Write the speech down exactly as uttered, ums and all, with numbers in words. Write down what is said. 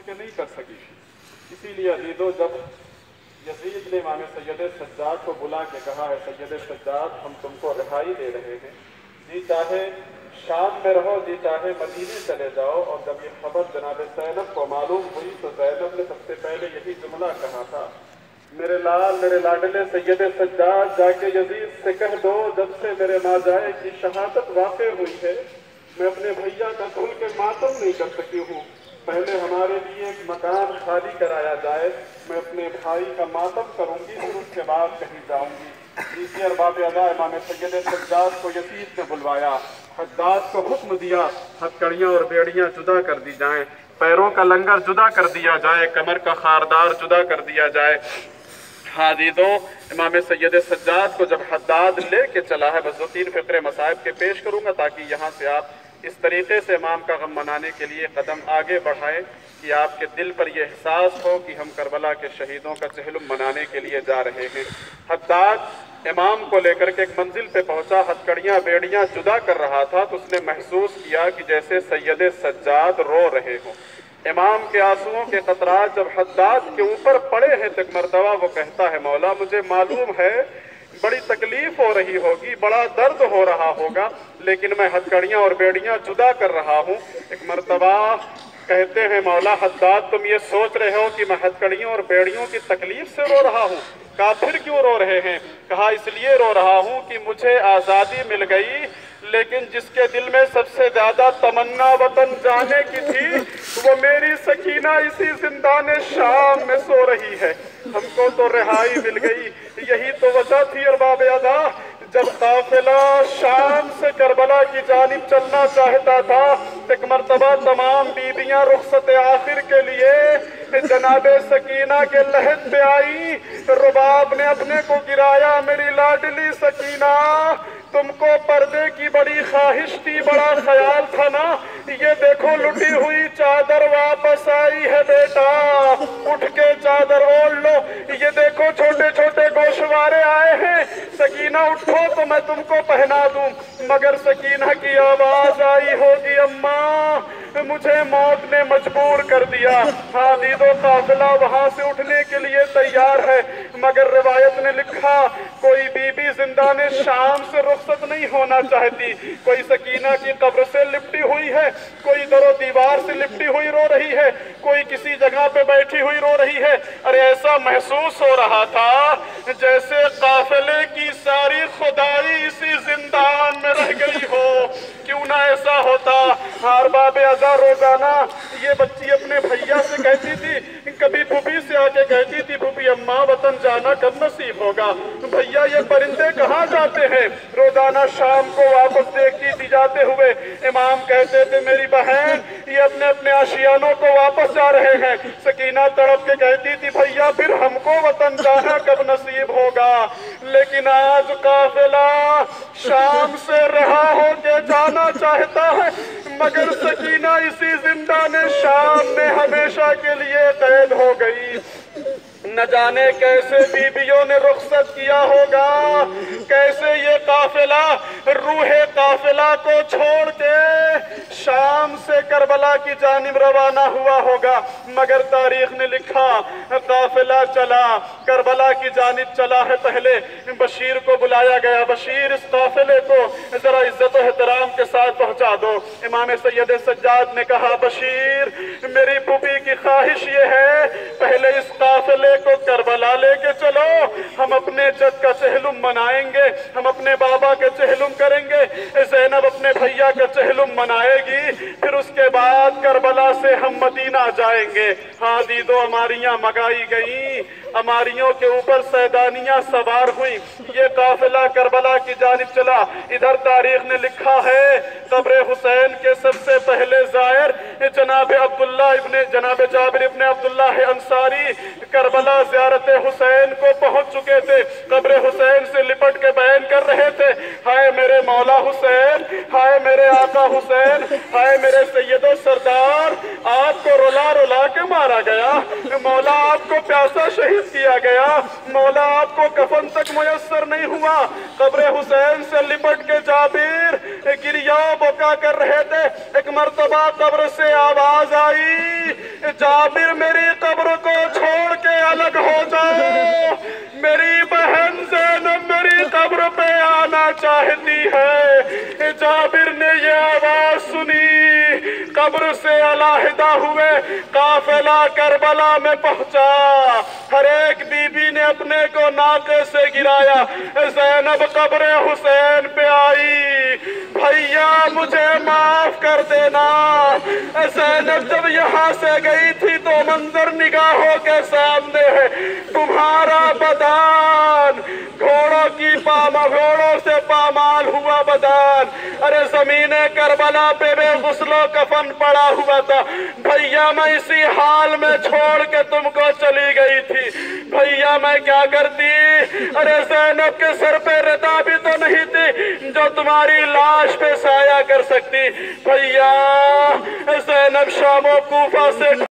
के नहीं कर सकी थी। इसीलिए अजीजों, जब यजीद ने इमाम सैयद सज्जाद को बुला के कहा है, सैयद सज्जाद हम तुमको रिहाई दे रहे हैं, जी चाहे शाम में रहो, जी चाहे मदीने चले जाओ। और जब ये खबर जनाब ज़ैनब को मालूम हुई तो ज़ैनब ने सबसे पहले यही जुमला कहा था, मेरे लाल मेरे लाडले सैयद सज्जाद, जाके यजीद से कह दो जब से मेरे माजाए की शहादत वाक़ई हुई है, मैं अपने भैया का खुल के मातम नहीं कर सकी हूँ। पहले हमारे लिए एक मकान खाली कराया जाए, मैं अपने भाई का मातम करूँगी, फिर उसके बाद कहीं जाऊँगी। इसी अरबाब अदा इमाम सैयद सज्जाद को यजीद ने बुलवाया, हद्दाद को हुक्म दिया हथकड़ियाँ और बेड़ियाँ जुदा कर दी जाएँ, पैरों का लंगर जुदा कर दिया जाए, कमर का खारदार जुदा कर दिया जाए। हादीदों, इमाम सैयद सज्जाद को जब हद्दाद लेके चला है, बस दो तीन फ़िक्रे मसाइब के पेश करूँगा ताकि यहाँ से आप इस तरीके से इमाम का गम मनाने के लिए कदम आगे बढ़ाएं कि आपके दिल पर यह एहसास हो कि हम करबला के शहीदों का चहलुम मनाने के लिए जा रहे हैं। हद्दाद इमाम को लेकर के एक मंजिल पे पहुंचा, हथकड़ियाँ बेड़ियाँ जुदा कर रहा था तो उसने महसूस किया कि जैसे सैयद सज्जाद रो रहे हों। इमाम के आंसुओं के कतरात जब हद्दाद के ऊपर पड़े हैं तो एक मरतबा वो कहता है, मौला मुझे मालूम है बड़ी तकलीफ हो रही होगी, बड़ा दर्द हो रहा होगा, लेकिन मैं हथकड़ियाँ और बेड़ियाँ जुदा कर रहा हूँ। एक मरतबा कहते हैं, मौला हद्दाद तुम ये सोच रहे हो कि मैं हथकड़ियों और बेड़ियों की तकलीफ से रो रहा हूँ? कहा फिर क्यों रो रहे हैं? कहा इसलिए रो रहा हूँ कि मुझे आज़ादी मिल गई, लेकिन जिसके दिल में सबसे ज्यादा तमन्ना वतन जाने की थी वो मेरी सकीना इसी जिंदाने शाम में सो रही है। हमको तो रिहाई मिल गई। यही तो वजह थी अरबाब अदा, जब काफिला शाम से करबला की जानिब चलना चाहता था, एक मरतबा तमाम बीबियां रुखसत आखिर के लिए जनाबे सकीना के लहद पे आई। रुबाब ने अपने को गिराया, मेरी लाडली सकीना तुमको पर्दे की बड़ी ख्वाहिश थी, बड़ा ख्याल था ना, ये देखो लुटी हुई चादर वापस आई है बेटा, उठ के चादर ओढ़ लो। ये देखो छोटे छोटे गोशवारे आए हैं, सकीना उठो तो मैं तुमको पहना दूं। मगर सकीना की आवाज आई होगी, अम्मा मुझे मौत ने मजबूर कर दिया। हादीदो काफिला वहां से उठने के लिए तैयार है, मगर रिवायत ने लिखा कोई बीबी जिंदा ने शाम से रुखसत नहीं होना चाहती। कोई सकीना की कब्र से लिपटी हुई है, कोई दरो दीवार से लिपटी हुई रो रही है, कोई किसी जगह पे बैठी हुई रो रही है। अरे ऐसा महसूस हो रहा था जैसे काफिले की सारी खुदाई इसी जिंदान में रह गई हो। क्यों ना ऐसा होता। अरबाब अज़ा रोजाना ये बच्ची अपने भैया से कहती थी, कभी फूफी से आके कहती थी, फूफी अम्मा वतन जाना कब नसीब होगा, भैया ये परिंदे कहाँ जाते हैं। रोजाना शाम को वापस देखती थी जाते हुए। इमाम कहते थे मेरी बहन ये अपने अपने आशियानों को वापस जा रहे हैं। सकीना तड़प के कहती थी भैया फिर हमको वतन जाना कब नसीब होगा। लेकिन आज काफिला शाम से रहा हो के जाना चाहता है, मगर सकीना इसी जिंदाने शाम में हमेशा के लिए कैद हो गई। न जाने कैसे बीबियों ने रुखसत किया होगा, कैसे ये काफिला रूहे काफिला को छोड़ के शाम से करबला की जानिब रवाना हुआ होगा। मगर तारीख ने लिखा काफिला चला, करबला की जानिब चला है। पहले बशीर को बुलाया गया, बशीर इस काफिले को जरा इज्जत और एहतराम के साथ पहुंचा दो। इमाम सैयद सज्जाद ने कहा बशीर मेरी फूफी की ख्वाहिश ये है पहले इस काफिले को करबला लेके चलो, हम अपने जद का चहलुम मनाएंगे, हम अपने बाबा के चहलुम करेंगे, ज़ैनब अपने भैया का चहलुम मनाएगी, फिर उसके बाद करबला से हम मदीना जाएंगे। हादीदो अमारियां मगाई गई, अमारियों के ऊपर सैदानियां सवार हुई। ये काफिला करबला की जानिब चला। इधर तारीख ने लिखा है कब्र हुसैन के सबसे पहले जायर जनाब अब्दुल्ला इब्ने जनाब जाबिर इब्ने अब्दुल्ला अंसारी करबला ज़ियारत हुसैन को पहुंच चुके थे। कब्र हुसैन से लिपट के बयान कर रहे थे, हाय मेरे मौला हुसैन, हाय मेरे आका हुसैन, हाय मेरे सैयदो सरदार, आपको रुला रुला के मारा गया, मौला आपको प्यासा शहीद किया गया, मौला आपको कफन तक मुयस्सर नहीं हुआ। कब्र हुसैन से लिपट के जाबिर गिरिया बोका कर रहे थे। एक मर्तबा कब्र से आवाज आई, जाबिर मेरी कब्र को छोड़ के अलग हो जाओ, मेरी बहन ज़ैनब मेरी कब्र पे आना चाहती है। जाबिर ने ये आवाज सुनी, कब्र से अलहदा हुए काफिला करबला में पहुंचा। हर एक बीबी ने अपने को नाके से गिराया। ज़ैनब कब्र हुसैन पे आई, भैया मुझे माफ कर देना। ज़ैनब जब यहाँ से गई थी तो मंजर निगाहों के सामने है, तुम्हारा बदान घोड़ों की पामा घोड़ों से पामाल हुआ बदान, अरे जमीने करबला पे बे गुस्लो कफन पड़ा हुआ था। भैया मैं इसी हाल में छोड़ के तुमको चली गई थी, भैया मैं क्या करती। अरे ज़ैनब के सर पे रदा भी तो नहीं थी जो तुम्हारी लाश पे साया कर सकती। भैया ज़ैनब शामो कूफा से